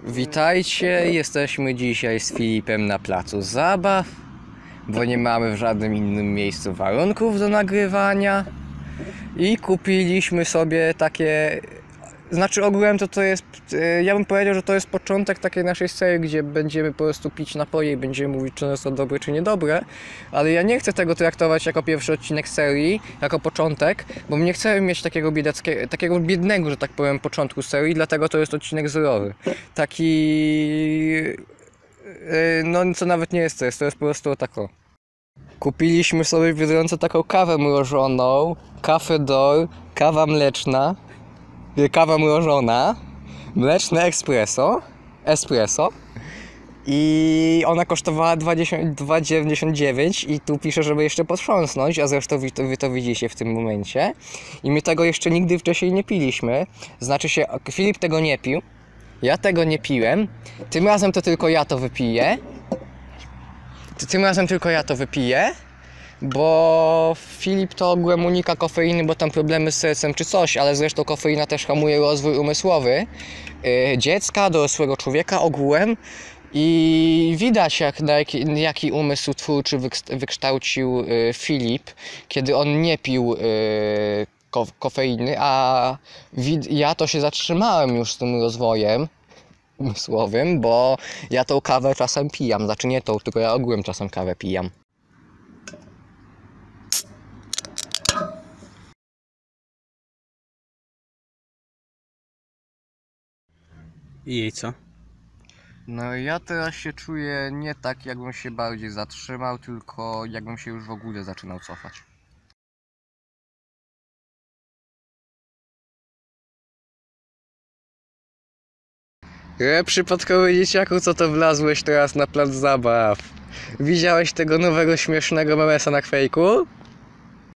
Witajcie, jesteśmy dzisiaj z Filipem na placu zabaw, bo nie mamy w żadnym innym miejscu warunków do nagrywania i kupiliśmy sobie takie, ogółem to jest, ja bym powiedział, że to jest początek takiej naszej serii, gdzie będziemy po prostu pić napoje i będziemy mówić, czy one są dobre, czy niedobre, ale ja nie chcę tego traktować jako pierwszy odcinek serii, jako początek, bo nie chcę mieć takiego biednego, że tak powiem, początku serii, dlatego to jest odcinek zerowy. Taki, no co nawet nie jest to jest po prostu tako. Kupiliśmy sobie w Biedronce taką kawę mrożoną, Cafe d'Or, kawa mleczna, kawa mrożona, mleczne espresso i ona kosztowała 2,99 i tu pisze, żeby jeszcze potrząsnąć, a zresztą wy to widzicie w tym momencie i my tego jeszcze nigdy wcześniej nie piliśmy, znaczy się Filip tego nie pił, ja tego nie piłem, tym razem to tylko ja to wypiję, bo Filip to ogółem unika kofeiny, bo tam problemy z sercem czy coś, ale zresztą kofeina też hamuje rozwój umysłowy dziecka, dorosłego człowieka ogółem i widać jaki umysł twórczy wykształcił Filip, kiedy on nie pił kofeiny, a ja to się zatrzymałem już z tym rozwojem umysłowym, bo ja tą kawę czasem pijam, znaczy nie tą, tylko ja ogółem czasem kawę pijam. I jej co? No ja teraz się czuję nie tak, jakbym się bardziej zatrzymał, tylko jakbym się już w ogóle zaczynał cofać. Przypadkowy dzieciaku, co to wlazłeś teraz na plac zabaw? Widziałeś tego nowego śmiesznego memesa na kwejku?